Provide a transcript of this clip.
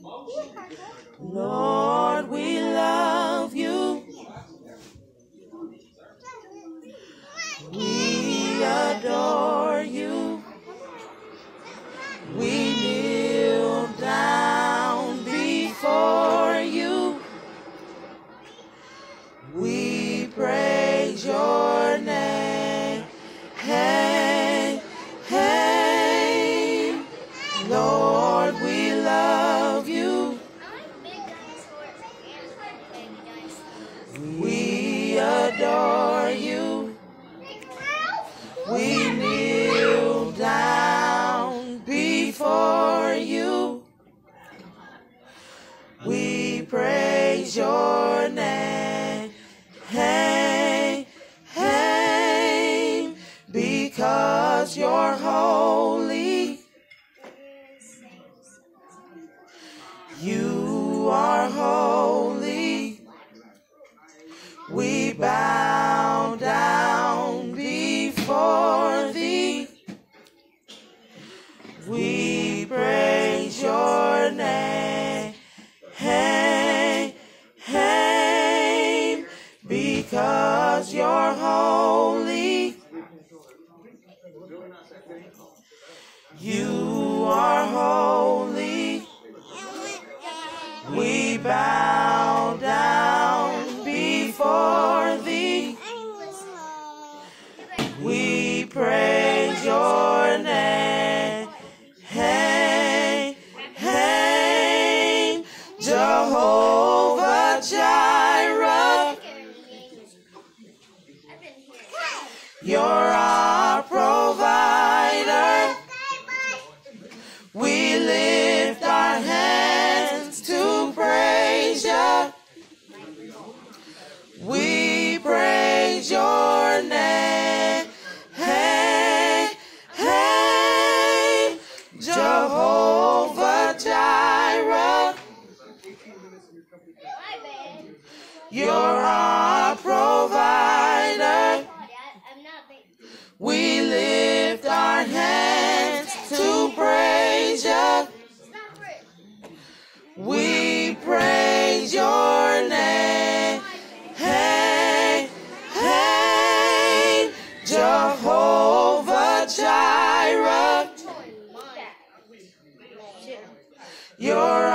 Lord, we love you. We adore you. We kneel down before you. We praise your name. Hey, hey, Lord, we love you. We adore you. We kneel down before you. We praise your name. Hey, hey, because you're holy. You are holy. We bow down before thee. We praise your name. Hey, hey, because you're holy. You are holy. We bow down before thee. We praise your name. Hey, hey, Jehovah Jireh. You're our provider. We lift our hands to praise you. We praise your name. Hey, hey, Jehovah Jireh. You're our provider. We lift our hands to praise you. We praise your name. Hey, hey, Jehovah Jireh. You're